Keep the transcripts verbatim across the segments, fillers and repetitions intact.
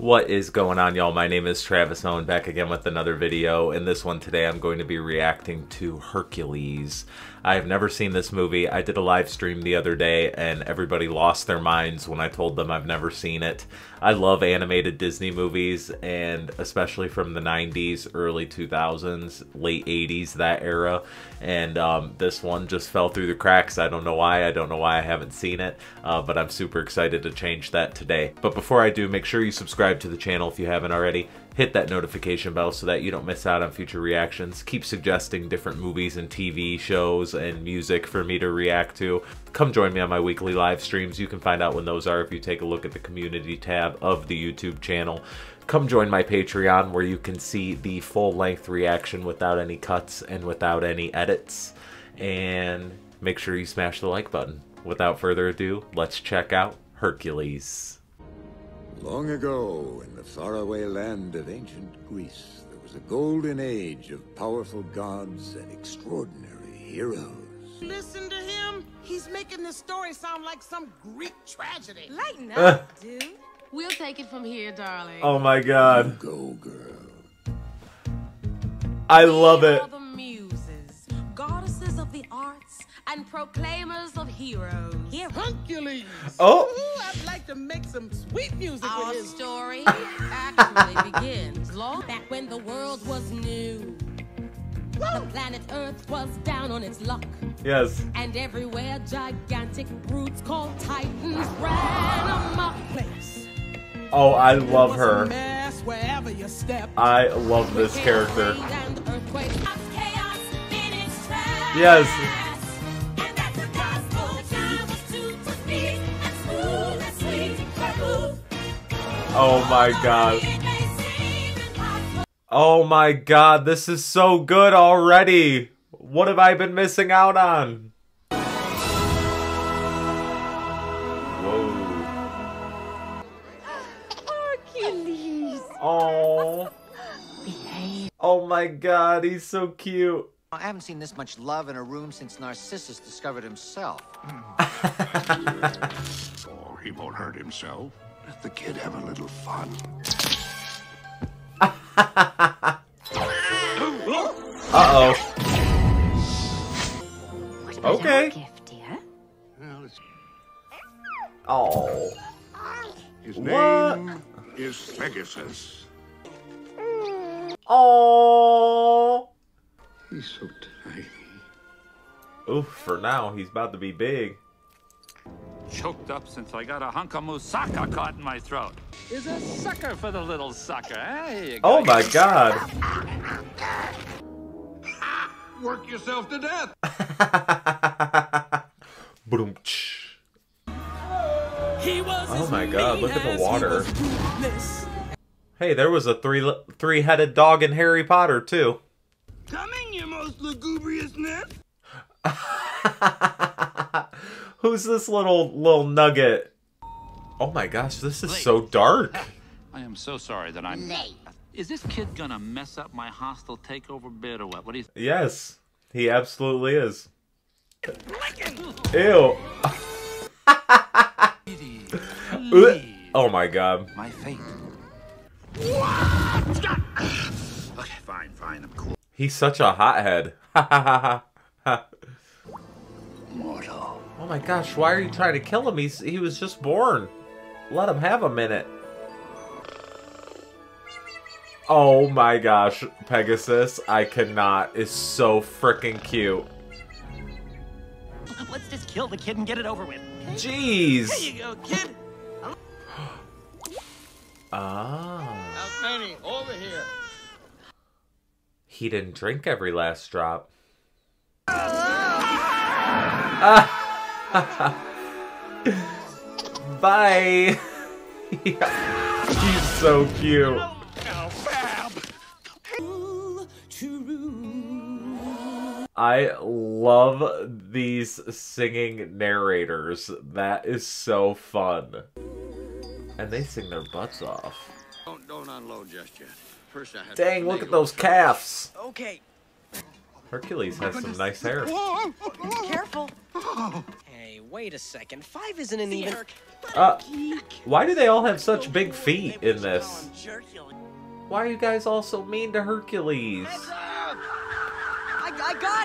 What is going on, y'all? My name is Travis Owen, back again with another video. In this one today, I'm going to be reacting to Hercules. I have never seen this movie. I did a live stream the other day, and everybody lost their minds when I told them I've never seen it. I love animated Disney movies, and especially from the nineties, early two thousands, late eighties, that era. And um, this one just fell through the cracks. I don't know why. I don't know why I haven't seen it, uh, but I'm super excited to change that today. But before I do, make sure you subscribe to the channel if you haven't already. Hit that notification bell so that you don't miss out on future reactions. Keep suggesting different movies and T V shows and music for me to react to. Come join me on my weekly live streams. You can find out when those are if you take a look at the community tab of the YouTube channel. Come join my Patreon where you can see the full-length reaction without any cuts and without any edits. And make sure you smash the like button. Without further ado, let's check out Hercules. Long ago, in the faraway land of ancient Greece, there was a golden age of powerful gods and extraordinary heroes. Listen to him. He's making this story sound like some Greek tragedy. Lighten up, dude. We'll take it from here, darling. Oh my god. You go, girl. I love it. All the muses, goddesses of the arts, and proclaimers of heroes. Here, Hercules. Oh. Ooh, I'd like to make some sweet music Our with his story actually begins long back when the world was new. The planet Earth was down on its luck. Yes. And everywhere gigantic brutes called Titans ran amok. Oh, I love her. Mess wherever you step. I love this character. Yes. Oh my god. Oh my god, this is so good already. What have I been missing out on? Whoa. Hercules. Oh. Oh my god, he's so cute. I haven't seen this much love in a room since Narcissus discovered himself. Oh, he won't hurt himself. Let the kid have a little fun. Uh-oh. Okay. Gift, dear? Well, it's... Oh. His What? name is Pegasus. Oh. He's so tiny. Oof, for now, he's about to be big. Choked up since I got a hunk of moussaka caught in my throat. Is a sucker for the little sucker, eh? Here you go. Oh my god. Work yourself to death. Boom-ch. He was Oh as my god, mean look at the as he water. was ruthless. Hey, there was a three three-headed dog in Harry Potter too. Coming, you most lugubrious nymph. Who's this little little nugget? Oh my gosh, this is so dark. I am so sorry that I'm... Is this kid gonna mess up my hostile takeover bid or what? What do you think? Yes, he absolutely is. Ew. Oh my god. My fate. Okay, fine, fine, I'm cool. He's such a hothead. Mortal. Oh my gosh, why are you trying to kill him? He's he was just born. Let him have a minute. Oh my gosh, Pegasus, I cannot. Is so freaking cute. Let's just kill the kid and get it over with. Jeez. There you go, kid. Ah. Outstanding, over here. He didn't drink every last drop. Bye. He's so cute. I love these singing narrators. That is so fun. And they sing their butts off. Don't, don't unload just yet. First I have Dang, to look at finagle those the calves. Okay. Hercules has some nice hair. Careful. Hey, wait a second. Five isn't an even... Uh, why do they all have such big feet in this? Why are you guys all so mean to Hercules? I, I got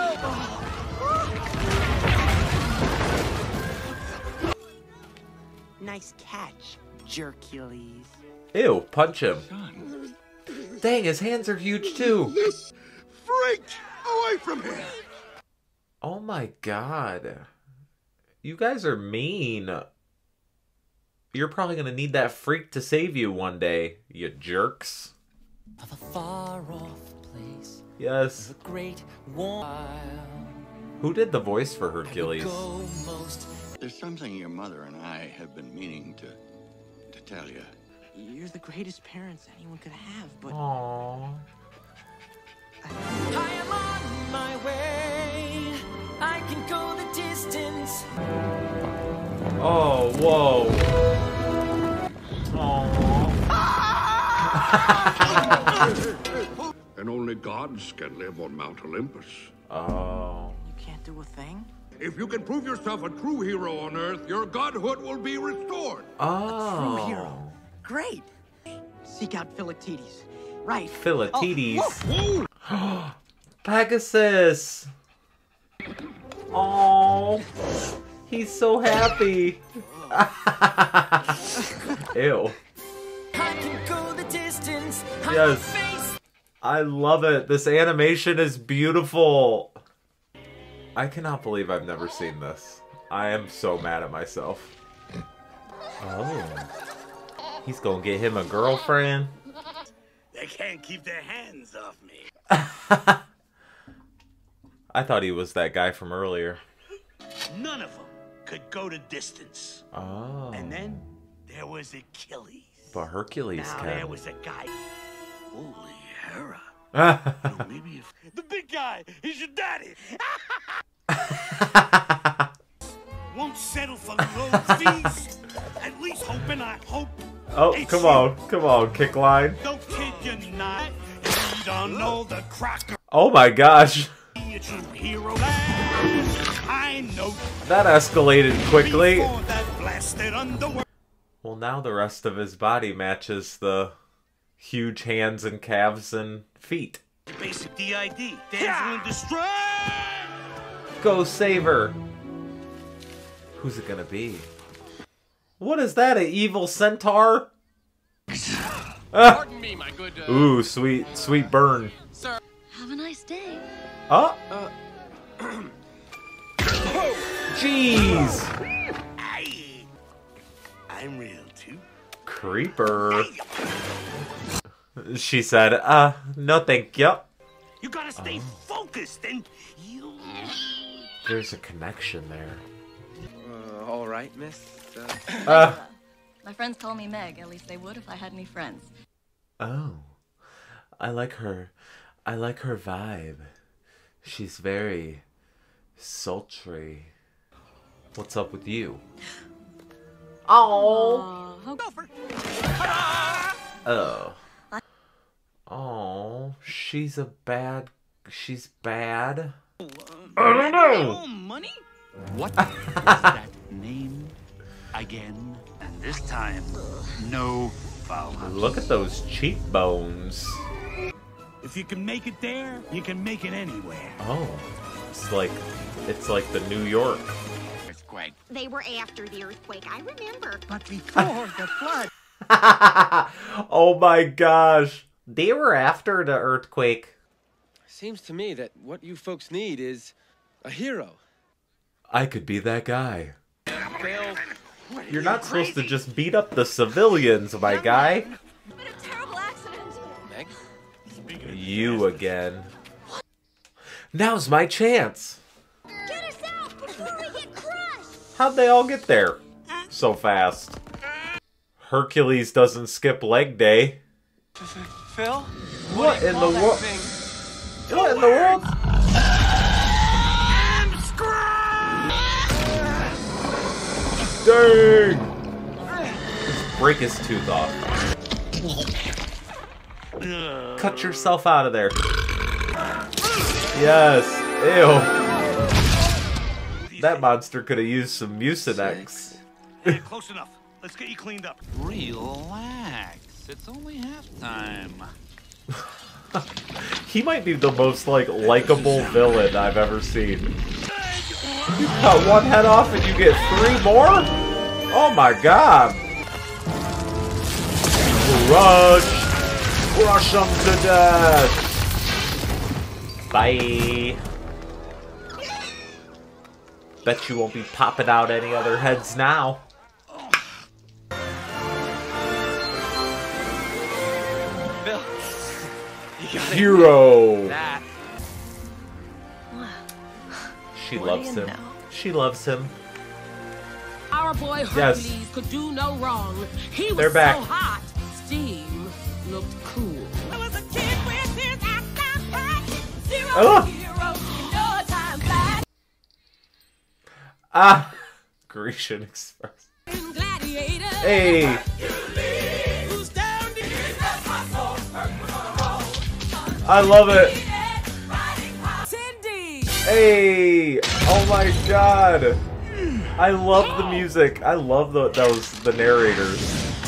it! No! Nice catch, Hercules. Ew, punch him. Dang, his hands are huge too. This freak! Away from here! Oh my god. You guys are mean. You're probably gonna need that freak to save you one day, you jerks. Of a far off place. Yes. A great while. Who did the voice for Hercules? There's something your mother and I have been meaning to to tell you. You're the greatest parents anyone could have, but... Aww. I am on my way. I can go the distance. Oh, whoa. Aww. And only gods can live on Mount Olympus. Oh. You can't do a thing? If you can prove yourself a true hero on Earth, your godhood will be restored. Oh. True hero. Great. Seek out Philoctetes. Right. Philoctetes. Oh, Whoa. Pegasus. Oh. He's so happy. Ew. I can go the distance. Yes. I love it. This animation is beautiful. I cannot believe I've never seen this. I am so mad at myself. Oh. He's gonna get him a girlfriend. They can't keep their hands off me. I thought he was that guy from earlier. None of them could go to distance. Oh. And then there was Achilles. But Hercules now can. there was a guy. Holy Hera. No, maybe if the big guy, he's your daddy. Won't settle for low fees. At least hoping I hope. Oh, come on, come on, kick line. Don't kid you not. You don't know the cracker. Oh my gosh. A true hero. I know. That escalated quickly. That blasted underworld. Well, now the rest of his body matches the huge hands and calves and feet. Basic D I D. Dancing in distress. Go save her. Who's it gonna be? What is that? An evil centaur? Pardon me, my good. Uh, Ooh, sweet, sweet burn. Sir. Have a nice day. Oh. Uh. Jeez. I, I'm real too. Creeper. She said, uh, no thank you. You gotta stay oh. focused and you... There's a connection there. Uh, all right, miss. Uh... Uh. My friends call me Meg. At least they would if I had any friends. Oh. I like her. I like her vibe. She's very sultry. What's up with you? Oh. Oh. Oh, she's a bad. She's bad. I don't know. Money? What was that name again? And this time, no foul. Look at those cheekbones. If you can make it there, you can make it anywhere. Oh, it's like it's like the New York earthquake. They were after the earthquake, I remember. But before the flood. Oh my gosh. They were after the earthquake. Seems to me that what you folks need is a hero. I could be that guy. Bill, You're not supposed to just beat up the civilians, my guy. What a terrible accident. Meg? You again. Now's my chance. Get us out before we get crushed! How'd they all get there so fast? Hercules doesn't skip leg day. Phil? What in the world? What in the world? Dang! Let's break his tooth off. Cut yourself out of there. Yes. Ew. That monster could have used some Mucinex. Hey, close enough. Let's get you cleaned up. Relax. It's only halftime. He might be the most, like, likable villain I've ever seen. You cut one head off and you get three more? Oh my god. Rush! Rush them to death! Bye! Bet you won't be popping out any other heads now. Bill, you gotta Hero! that. She What loves do you him. know? She loves him. Our boy Yes. Hercules could do no wrong. He was They're back. so hot. Steam looked cool. I was a kid with his ass down pat. Zero Oh. hero, no time flat. Ah! Grecian Express. Gladiator. Hey! Who's down to I love it! Cindy. Hey! Oh my god! I love the music. I love the those the narrators.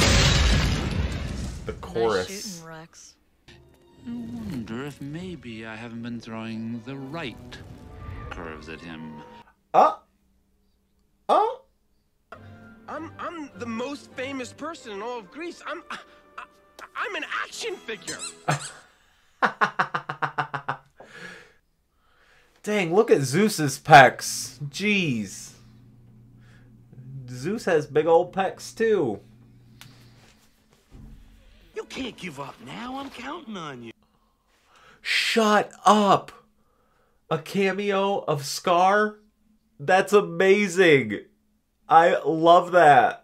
The Nice chorus. shooting, Rex. I wonder if maybe I haven't been throwing the right curves at him. Oh! Oh! I'm I'm the most famous person in all of Greece. I'm I, I, I'm an action figure. Dang, look at Zeus's pecs. Jeez. Zeus has big old pecs too. You can't give up now. I'm counting on you. Shut up! A cameo of Scar? That's amazing! I love that.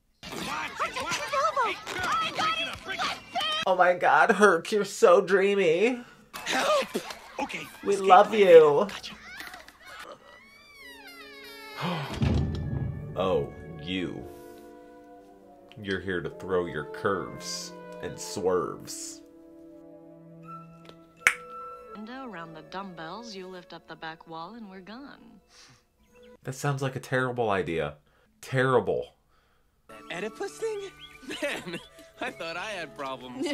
Oh my god, Herc, you're so dreamy. Help! Okay. We love you. Oh, you. You're here to throw your curves and swerves. Window around the dumbbells, you lift up the back wall, and we're gone. That sounds like a terrible idea. Terrible. Oedipus thing? Man, I thought I had problems.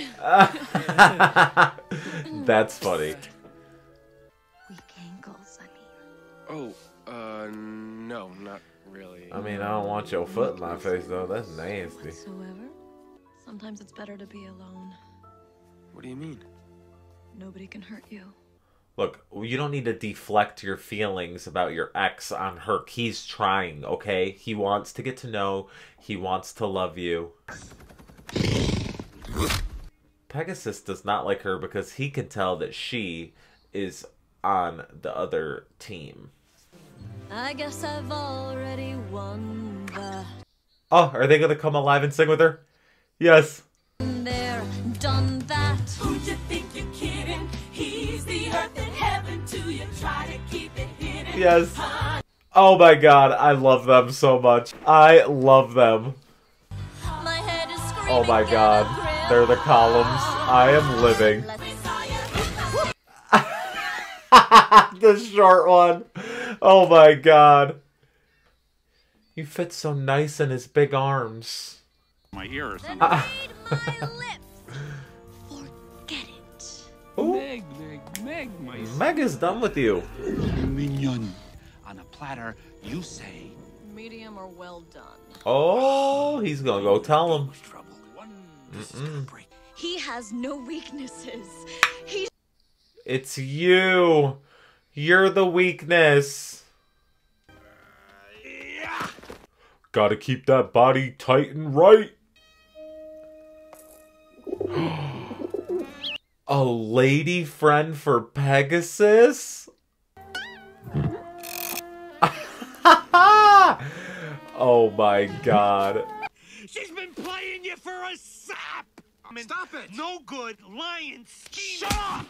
That's funny. Weak ankles, I mean. Oh, uh, no, not really. I mean, I don't want your foot in my face, though. That's nasty. Whatsoever. Sometimes it's better to be alone. What do you mean? Nobody can hurt you. Look, you don't need to deflect your feelings about your ex on Herc. He's trying, okay? He wants to get to know. He wants to love you. Pegasus does not like her because he can tell that she is on the other team. I guess I've already won the... Oh, are they going to come alive and sing with her? Yes. There, done that. Who'd you think you're kidding? He's the earth and heaven to you. Try to keep it hidden. Yes. Oh my god, I love them so much. I love them. My head is screaming. Oh my god. They're the columns. I am living. The short one. Oh my god. You fit so nice in his big arms. My ear or something. Uh, Forget it. Ooh. Meg, Meg, Meg, my Meg is done with you. mignon. On a platter, you say. Medium or well done. Oh, he's gonna go tell him. Mm-mm. He has no weaknesses. He. It's you. You're the weakness. Gotta keep that body tight and right. A lady friend for Pegasus? Oh my god. She's been playing you for a sap. I mean, stop it. No good lying scheme. Shut up.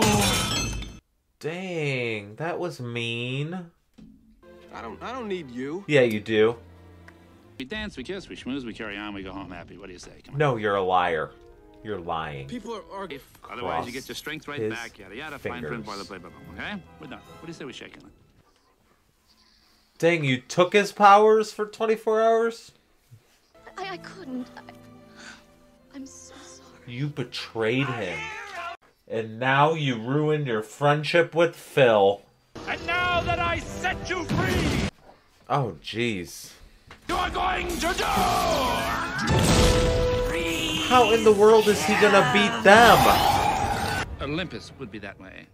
Dang, that was mean. I don't, I don't need you. Yeah, you do. We dance, we kiss, we schmooze, we carry on, we go home happy. What do you say? Come on. No, you're a liar. You're lying. People are, are If otherwise you get your strength right his back. Yada yada. Fine print, boilerplate, blah, blah, blah. Okay, we're done. What do you say we shake it? Dang, you took his powers for twenty-four hours? I, I couldn't. I, I'm so sorry. You betrayed him. And now you ruined your friendship with Phil. And now that I set you free, Oh, jeez. you are going to do. How in the world is he gonna beat them? Olympus would be that way.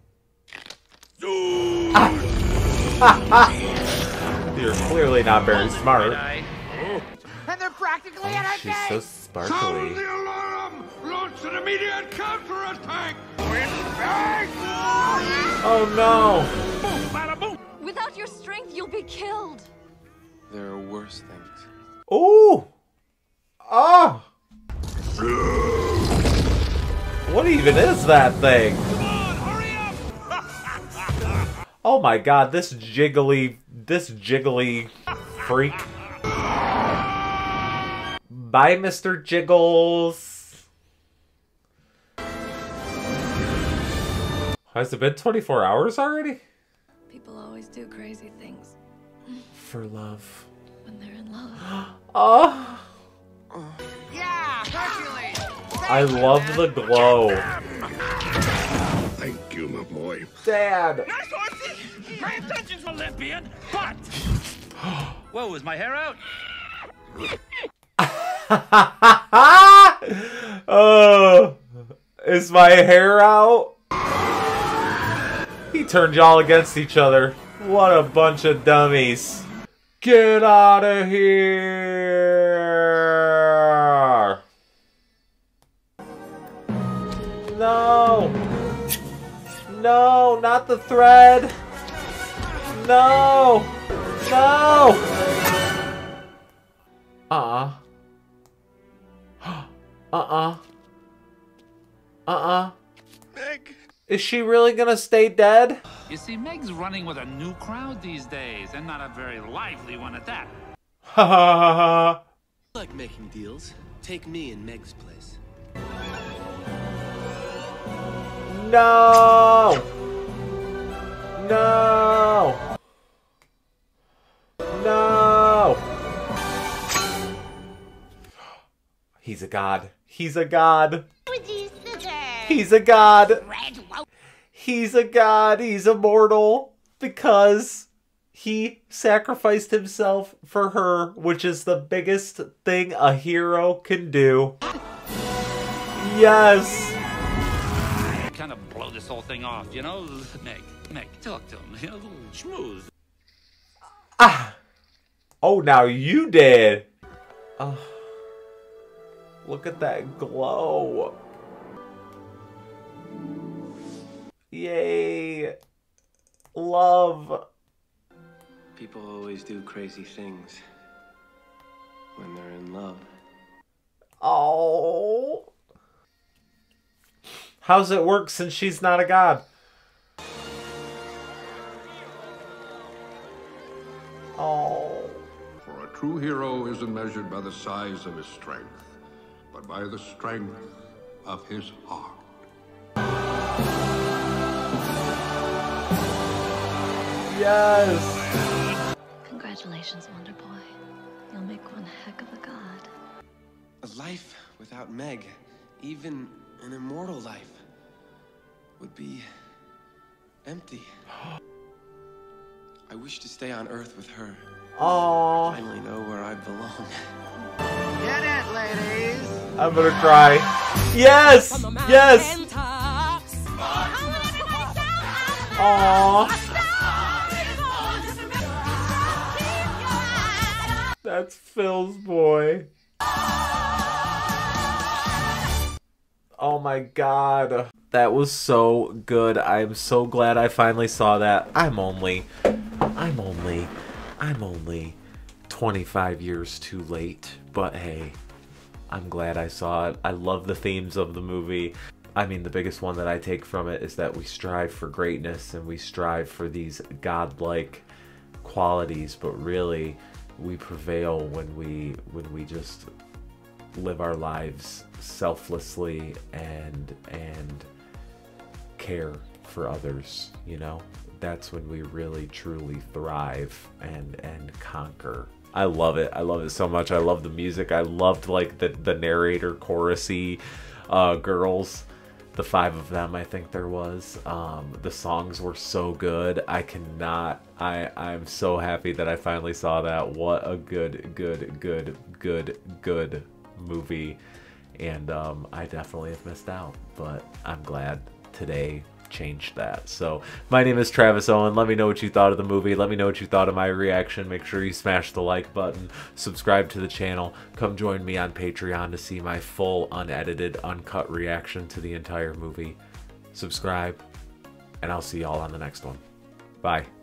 You're clearly not very smart. And they're practically at our She's gate. so sparkly. the alarm! Launch an immediate counterattack! Oh no! Without your strength, you'll be killed. There are worse things. Ooh! Oh! What even is that thing? Come on, hurry up! Oh my god, this jiggly, this jiggly freak. Bye, Mister Jiggles. Has it been twenty-four hours already? People always do crazy things For love. when they're in love. Oh! Yeah, Hercules. I love the glow. Thank you, my boy. Dad! Nice horsey. Pay attention, Olympian. But whoa, is my hair out? Oh, is my hair out? He turned y'all against each other. What a bunch of dummies. Get out of here. No. No, not the thread. No. No. Uh-uh. Uh-uh. Uh-uh. Meg. Is she really gonna stay dead? You see, Meg's running with a new crowd these days, and not a very lively one at that. Ha ha ha ha. I like making deals. Take me in Meg's place. No! No! No! He's a god. He's a god. He's a god. He's a god. He's immortal because he sacrificed himself for her, which is the biggest thing a hero can do. Yes. Kind of blow this whole thing off, you know? Meg, Meg, talk to him. You know, a little schmooze. Ah. Oh, now you did. Oh. Look at that glow. Yay. Love. People always do crazy things when they're in love. Oh. How's it work since she's not a god? Oh. For a true hero isn't measured by the size of his strength, but by the strength of his heart. Yes. Congratulations, Wonder Boy. You'll make one heck of a god. A life without Meg, even an immortal life, would be empty. I wish to stay on Earth with her. Aww. Finally know where I belong. Get it, ladies. I'm gonna cry. Yes! Yes! Aww. That's Phil's boy. Oh my god. That was so good. I'm so glad I finally saw that. I'm only, I'm only, I'm only twenty-five years too late. But hey, I'm glad I saw it. I love the themes of the movie. I mean, the biggest one that I take from it is that we strive for greatness and we strive for these godlike qualities, but really we prevail when we when we just live our lives selflessly and and care for others, you know, that's when we really truly thrive and and conquer. I love it. I love it so much. I love the music. I loved like the the narrator chorusy uh girls, the five of them I think there was. Um the songs were so good. I cannot I I'm so happy that I finally saw that. What a good good good good good movie. And um I definitely have missed out, but I'm glad today changed that. So my name is Travis Owen. Let me know what you thought of the movie. Let me know what you thought of my reaction. Make sure you smash the like button, subscribe to the channel, come join me on Patreon to see my full unedited uncut reaction to the entire movie. Subscribe, and I'll see y'all on the next one. Bye.